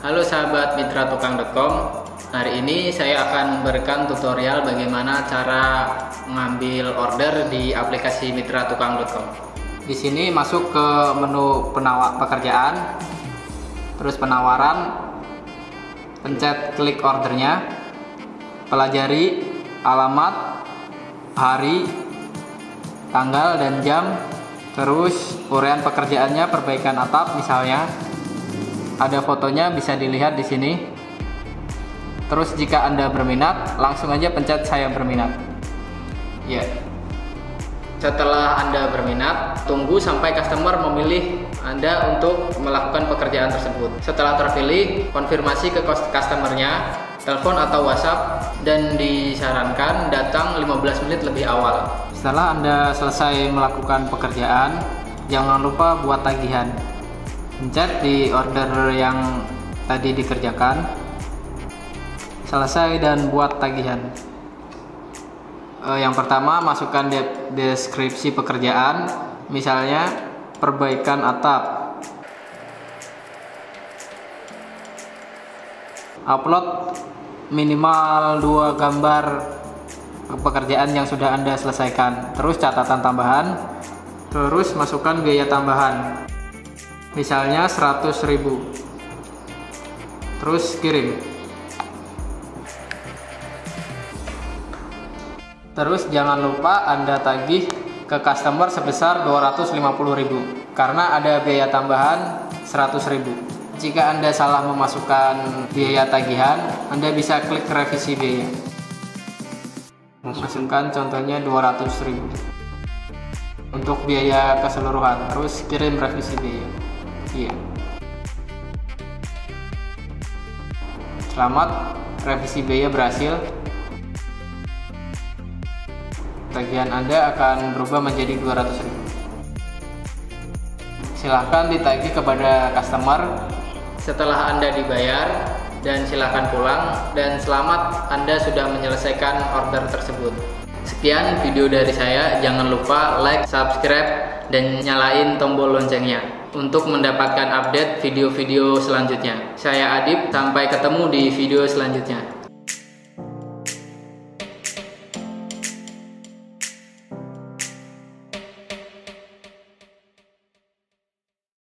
Halo sahabat mitratukang.com. Hari ini saya akan memberikan tutorial bagaimana cara mengambil order di aplikasi mitratukang.com. Di sini masuk ke menu pekerjaan, terus penawaran, pencet klik ordernya, pelajari alamat, hari, tanggal dan jam, terus uraian pekerjaannya perbaikan atap misalnya. Ada fotonya bisa dilihat di sini. Terus jika Anda berminat, langsung aja pencet saya berminat. Ya. Setelah Anda berminat, tunggu sampai customer memilih Anda untuk melakukan pekerjaan tersebut. Setelah terpilih, konfirmasi ke customernya, telepon atau WhatsApp, dan disarankan datang 15 menit lebih awal. Setelah Anda selesai melakukan pekerjaan, jangan lupa buat tagihan. Pencet di order yang tadi dikerjakan, selesai dan buat tagihan. Yang pertama, masukkan deskripsi pekerjaan, misalnya perbaikan atap. Upload minimal 2 gambar pekerjaan yang sudah Anda selesaikan. Terus catatan tambahan, terus masukkan biaya tambahan. Misalnya 100.000. Terus kirim. Terus jangan lupa Anda tagih ke customer sebesar 250.000 karena ada biaya tambahan 100.000. Jika Anda salah memasukkan biaya tagihan, Anda bisa klik revisi biaya. Masukkan contohnya 200.000 untuk biaya keseluruhan. Terus kirim revisi biaya. Iya. Selamat, revisi biaya berhasil. Tagihan Anda akan berubah menjadi 200.000. Silahkan ditagih kepada customer setelah Anda dibayar, dan silahkan pulang, dan selamat Anda sudah menyelesaikan order tersebut. Sekian video dari saya, jangan lupa like, subscribe, dan nyalain tombol loncengnya untuk mendapatkan update video-video selanjutnya. Saya Adib, sampai ketemu di video selanjutnya.